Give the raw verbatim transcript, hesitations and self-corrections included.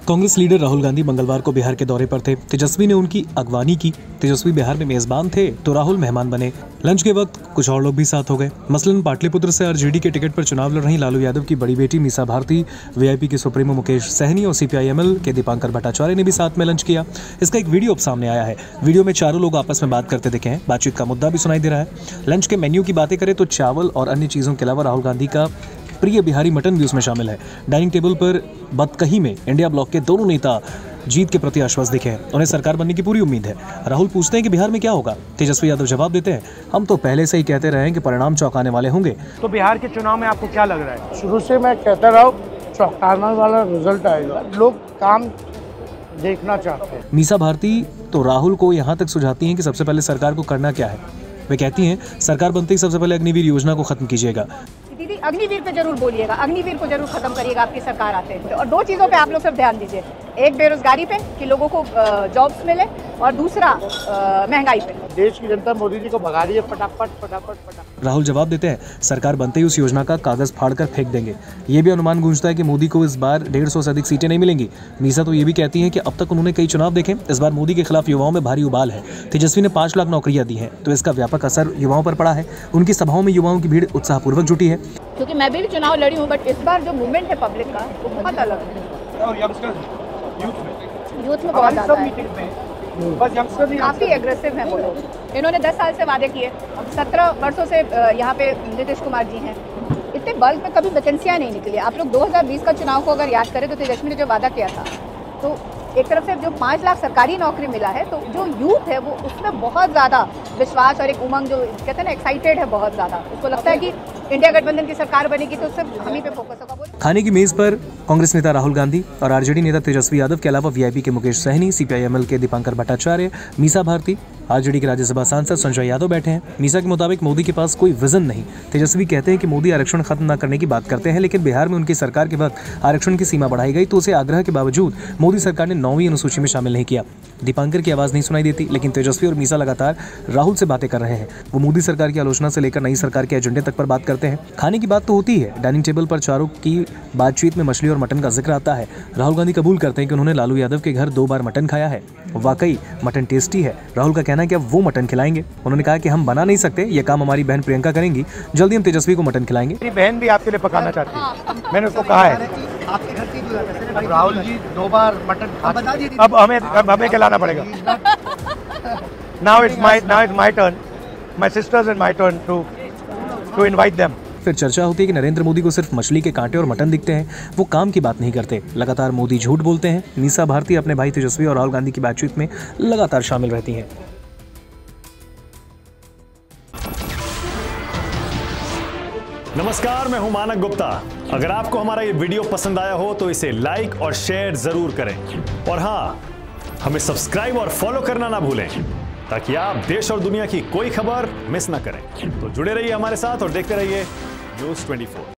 Congress leader Rahul Gandhi मंगलवार को बिहार के दौरे पर थे। तेजस्वी ने उनकी अगवानी की। तेजस्वी बिहार में मेजबान थे तो राहुल मेहमान बने। लंच के वक्त कुछ और लोग भी साथ हो गए। मसलन पाटलिपुत्र से आरजेडी के टिकट पर चुनाव लड़ रही लालू यादव की बड़ी बेटी मीसा भारती, वीआईपी के सुप्रीमो मुकेश सहनी और सीपीआईएमएल के दीपांकर भट्टाचार्य ने भी साथ में लंच किया। इसका एक वीडियो अब सामने आया है। वीडियो में चारों लोग आपस में बात करते दिखे हैं। बातचीत का मुद्दा भी सुनाई दे रहा है। लंच के मेन्यू की बातें करें तो चावल और अन्य चीजों के अलावा राहुल गांधी का प्रिय बिहारी मटन भी उसमें शामिल है। डाइनिंग टेबल पर बतकही में इंडिया ब्लॉक के दोनों नेता जीत के प्रति आश्वस्त दिखे हैं। उन्हें सरकार बनने की पूरी उम्मीद है। राहुल पूछते हैं कि बिहार में क्या होगा। तेजस्वी यादव जवाब देते हैं, हम तो पहले से ही कहते रहे हैं कि परिणाम चौंकाने वाले होंगे। तो बिहार के चुनाव में आपको क्या लग रहा है? शुरू से मैं कहता रहा हूँ चौंकाने वाला रिजल्ट आएगा। लोग काम देखना चाहते हैं। मीसा भारती तो राहुल को यहाँ तक सुझाती हैं कि सबसे पहले सरकार को करना क्या है। वे कहती हैं, सरकार बनते ही सबसे पहले अग्निवीर योजना को खत्म कीजिएगा। दीदी अग्निवीर पे जरूर बोलिएगा, अग्निवीर को जरूर खत्म करिएगा आपकी सरकार आते हैं। और दो चीज़ों पे आप लोग सब ध्यान दीजिए, एक बेरोजगारी पे कि लोगों को जॉब्स मिले और दूसरा महंगाई पे। देश की जनता मोदी जी को भगा रही है फटाफट फटाफट फटाफट। राहुल जवाब देते हैं, सरकार बनते ही उस योजना का कागज फाड़कर फेंक देंगे। ये भी अनुमान गूंजता है कि मोदी को इस बार डेढ़ सौ से अधिक सीटें नहीं मिलेंगी। मीसा तो ये भी कहती हैं कि अब तक उन्होंने कई चुनाव देखे, इस बार मोदी के खिलाफ युवाओं में भारी उबाल है। तेजस्वी ने पांच लाख नौकरियां दी हैं तो इसका व्यापक असर युवाओं पर पड़ा है। उनकी सभाओं में युवाओं की भीड़ उत्साहपूर्वक जुटी है। क्योंकि मैं भी चुनाव लड़ी हूँ, बट इस बार जो मूवमेंट है पब्लिक का वो बहुत अलग है। और यंगस्टर यूथ में यूथ में बहुत ज़्यादा है, बस यंगस्टर ही काफ़ी एग्रेसिव हैं वो लोग। इन्होंने दस साल से वादे किए, सत्रह वर्षों से यहाँ पे नीतीश कुमार जी हैं। इतने बल्क में कभी वैकेंसियाँ नहीं निकली। आप लोग दो हज़ार बीस का चुनाव को अगर याद करें तो तेजस्वी ने जो वादा किया था, तो एक तरफ से जो पाँच लाख सरकारी नौकरी मिला है, तो जो यूथ है वो उसमें बहुत ज़्यादा विश्वास और एक उमंग, जो कहते हैं ना, एक्साइटेड है बहुत ज़्यादा। उसको लगता है कि इंडिया गठबंधन की सरकार बनेगी तो सिर्फ हम ही पे फोकस होगा। खाने की मेज पर कांग्रेस नेता राहुल गांधी और आरजेडी नेता तेजस्वी यादव के अलावा वीआईपी के मुकेश सहनी, सीपीआईएमएल के दीपांकर भट्टाचार्य, मीसा भारती, आरजेडी के राज्यसभा सांसद संजय यादव बैठे हैं। मीसा के मुताबिक मोदी के पास कोई विजन नहीं। तेजस्वी कहते हैं कि मोदी आरक्षण खत्म न करने की बात करते हैं, लेकिन बिहार में उनकी सरकार के वक्त आरक्षण की सीमा बढ़ाई गई तो उसे आग्रह के बावजूद मोदी सरकार ने नौवीं अनुसूची में शामिल नहीं किया। दीपांकर की आवाज नहीं सुनाई देती, लेकिन तेजस्वी और मीसा लगातार राहुल से बातें कर रहे हैं। वो मोदी सरकार की आलोचना से लेकर नई सरकार के एजेंडे तक पर बात करते हैं। खाने की बात तो होती है। डाइनिंग टेबल पर चारों की बातचीत में मछली और मटन का जिक्र आता है। राहुल गांधी कबूल करते हैं कि उन्होंने लालू यादव के घर दो बार मटन खाया है। वाकई मटन टेस्टी है। राहुल का कहना है कि अब वो मटन खिलाएंगे। उन्होंने कहा कि हम बना नहीं सकते, ये काम हमारी बहन प्रियंका करेंगी। जल्दी हम तेजस्वी को मटन खिलाएंगे। मेरी बहन भी आपके लिए पकाना चाहती है, मैंने उसको कहा है। राहुल जी दो बार मटन खा, अब हमें अब हमें खिलाना पड़ेगा। Now it's my now it's my turn, my sisters and my turn to to invite them. फिर चर्चा होती है कि नरेंद्र मोदी को सिर्फ मछली के कांटे और मटन दिखते हैं, वो काम की बात नहीं करते। लगातार मोदी झूठ बोलते हैं। मीसा भारती अपने भाई तेजस्वी और राहुल गांधी की बातचीत में लगातार शामिल रहती हैं। नमस्कार, मैं हूं मानक गुप्ता। अगर आपको हमारा ये वीडियो पसंद आया हो तो इसे लाइक और शेयर जरूर करें, और हाँ, हमें सब्सक्राइब और फॉलो करना ना भूलें ताकि आप देश और दुनिया की कोई खबर मिस ना करें। तो जुड़े रहिए हमारे साथ और देखते रहिए न्यूज़ चौबीस।